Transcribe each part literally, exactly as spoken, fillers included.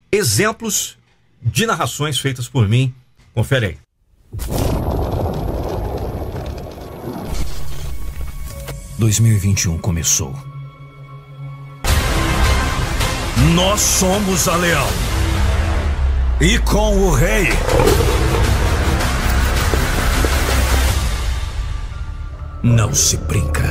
exemplos de narrações feitas por mim. Confere aí. dois mil e vinte e um começou. Nós somos a Leão. E com o rei. Não se brinca.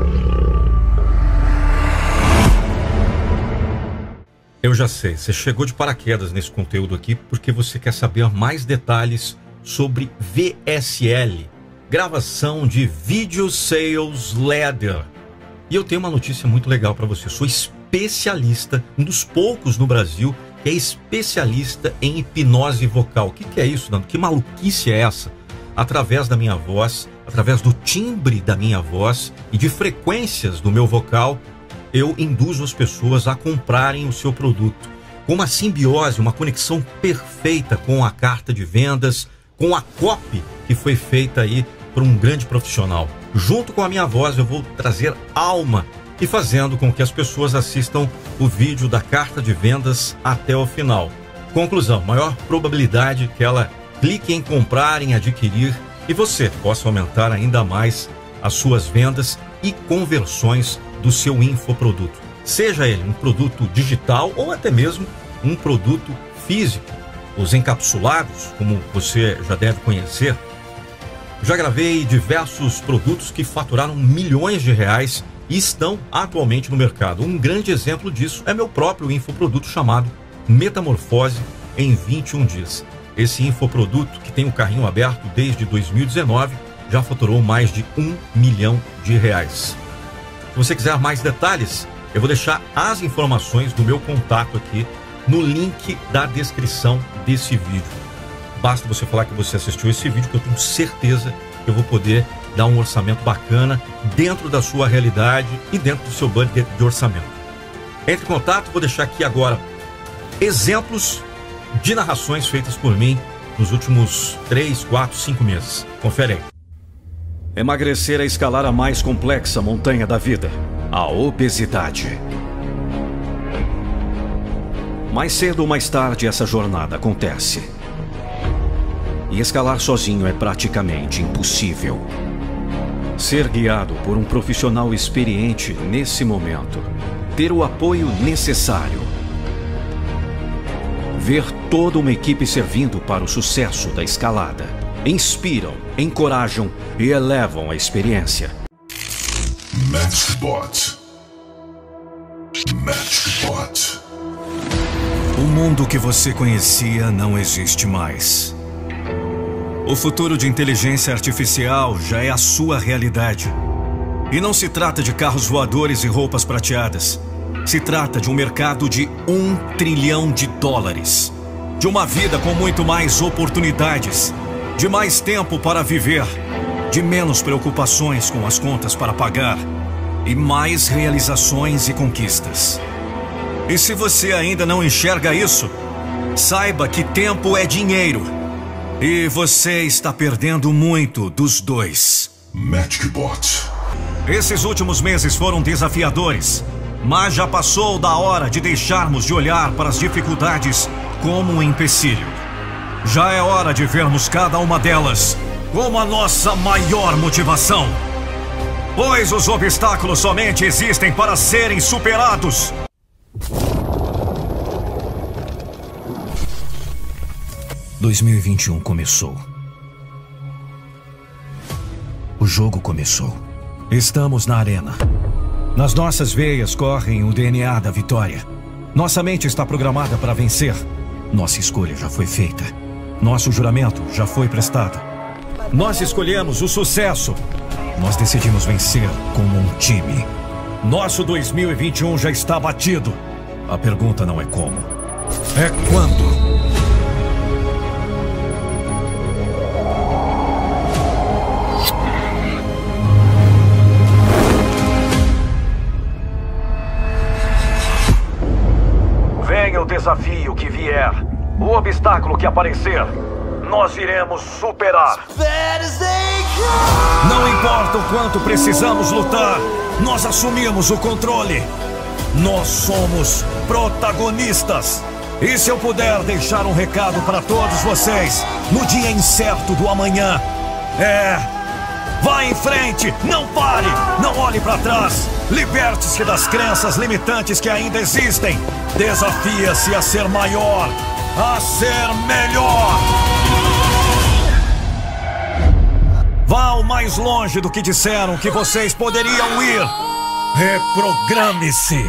Eu já sei, você chegou de paraquedas nesse conteúdo aqui porque você quer saber mais detalhes sobre V S L, gravação de Video Sales Ladder. E eu tenho uma notícia muito legal para você. Sou especialista, um dos poucos no Brasil que é especialista em hipnose vocal. O que, que é isso, Nando? Que maluquice é essa? Através da minha voz, através do timbre da minha voz e de frequências do meu vocal, eu induzo as pessoas a comprarem o seu produto. Com uma simbiose, uma conexão perfeita com a carta de vendas, com a copy que foi feita aí por um grande profissional. Junto com a minha voz, eu vou trazer alma e fazendo com que as pessoas assistam o vídeo da carta de vendas até o final. Conclusão, maior probabilidade que ela clique em comprar, em adquirir, e você possa aumentar ainda mais as suas vendas e conversões do seu infoproduto. Seja ele um produto digital ou até mesmo um produto físico. Os encapsulados, como você já deve conhecer, já gravei diversos produtos que faturaram milhões de reais e estão atualmente no mercado. Um grande exemplo disso é meu próprio infoproduto chamado Metamorfose em vinte e um dias. Esse infoproduto, que tem o carrinho aberto desde dois mil e dezenove, já faturou mais de um milhão de reais. Se você quiser mais detalhes, eu vou deixar as informações do meu contato aqui no link da descrição desse vídeo. Basta você falar que você assistiu esse vídeo, que eu tenho certeza que eu vou poder dar um orçamento bacana dentro da sua realidade e dentro do seu budget de orçamento. Entre em contato, vou deixar aqui agora exemplos de narrações feitas por mim nos últimos três, quatro, cinco meses. Confere aí. Emagrecer é escalar a mais complexa montanha da vida, a obesidade. Mais cedo ou mais tarde essa jornada acontece. E escalar sozinho é praticamente impossível. Ser guiado por um profissional experiente nesse momento, ter o apoio necessário, ver toda uma equipe servindo para o sucesso da escalada, inspiram, encorajam e elevam a experiência. MatchBot. MatchBot. O mundo que você conhecia não existe mais. O futuro de inteligência artificial já é a sua realidade. E não se trata de carros voadores e roupas prateadas. Se trata de um mercado de um trilhão de dólares. De uma vida com muito mais oportunidades. De mais tempo para viver. De menos preocupações com as contas para pagar. E mais realizações e conquistas. E se você ainda não enxerga isso, saiba que tempo é dinheiro. E você está perdendo muito dos dois. MatchBot. Esses últimos meses foram desafiadores, mas já passou da hora de deixarmos de olhar para as dificuldades como um empecilho. Já é hora de vermos cada uma delas como a nossa maior motivação. Pois os obstáculos somente existem para serem superados. dois mil e vinte e um começou. O jogo começou. Estamos na arena. Nas nossas veias correm o D N A da vitória. Nossa mente está programada para vencer. Nossa escolha já foi feita. Nosso juramento já foi prestado. Nós escolhemos o sucesso. Nós decidimos vencer como um time. Nosso dois mil e vinte e um já está batido. A pergunta não é como, é quando. Venha o desafio que vier, o obstáculo que aparecer, nós iremos superar. Não importa o quanto precisamos lutar, nós assumimos o controle. Nós somos protagonistas. E se eu puder deixar um recado para todos vocês no dia incerto do amanhã, é... vá em frente, não pare, não olhe para trás. Liberte-se das crenças limitantes que ainda existem. Desafia-se a ser maior, a ser melhor. Vá o mais longe do que disseram que vocês poderiam ir. Reprograme-se.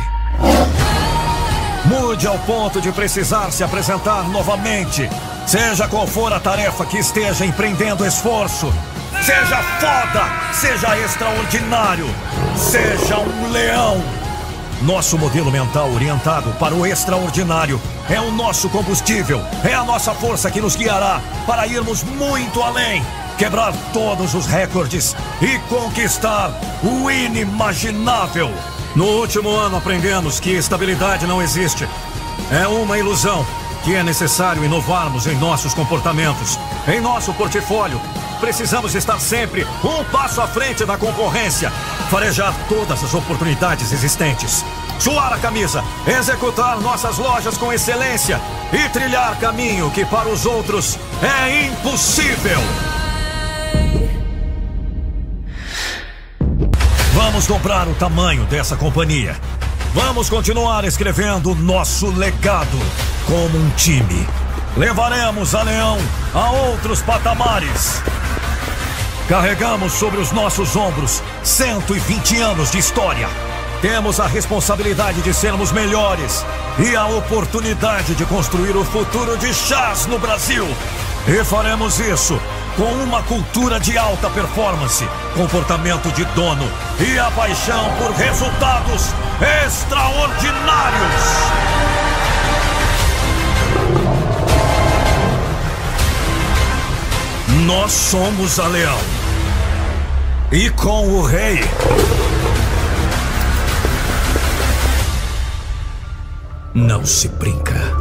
Mude ao ponto de precisar se apresentar novamente. Seja qual for a tarefa que esteja empreendendo esforço. Seja foda, seja extraordinário, seja um leão. Nosso modelo mental orientado para o extraordinário é o nosso combustível, é a nossa força que nos guiará para irmos muito além, quebrar todos os recordes e conquistar o inimaginável. No último ano aprendemos que estabilidade não existe. É uma ilusão, que é necessário inovarmos em nossos comportamentos, em nosso portfólio. Precisamos estar sempre um passo à frente da concorrência, farejar todas as oportunidades existentes, suar a camisa, executar nossas lojas com excelência e trilhar caminho que para os outros é impossível. Vamos dobrar o tamanho dessa companhia. Vamos continuar escrevendo nosso legado como um time. Levaremos a Leão a outros patamares. Carregamos sobre os nossos ombros cento e vinte anos de história. Temos a responsabilidade de sermos melhores e a oportunidade de construir o futuro de chás no Brasil. E faremos isso com uma cultura de alta performance, comportamento de dono e a paixão por resultados extraordinários. Nós somos a Leão. E com o rei, não se brinca.